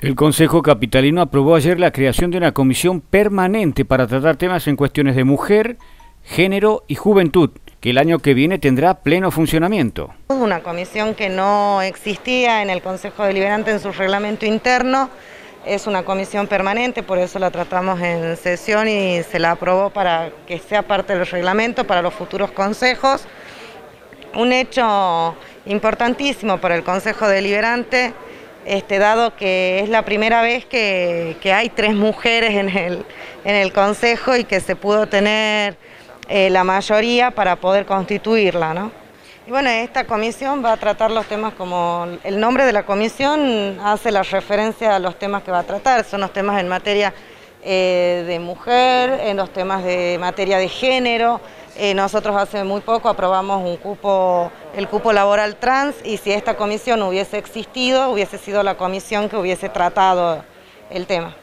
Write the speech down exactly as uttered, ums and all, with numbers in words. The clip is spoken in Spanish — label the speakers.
Speaker 1: El Consejo Capitalino aprobó ayer la creación de una comisión permanente para tratar temas en cuestiones de mujer, género y juventud, que el año que viene tendrá pleno funcionamiento.
Speaker 2: Una comisión que no existía en el Consejo Deliberante en su reglamento interno, es una comisión permanente, por eso la tratamos en sesión y se la aprobó para que sea parte del reglamento para los futuros consejos. Un hecho importantísimo para el Consejo Deliberante, Este, dado que es la primera vez que, que hay tres mujeres en el, en el Consejo y que se pudo tener eh, la mayoría para poder constituirla, ¿no? Y bueno, esta comisión va a tratar los temas como el nombre de la comisión hace la referencia a los temas que va a tratar, son los temas en materia eh, de mujer, en los temas de materia de género. Eh, nosotros hace muy poco aprobamos un cupo, el cupo laboral trans, y si esta comisión hubiese existido, hubiese sido la comisión que hubiese tratado el tema.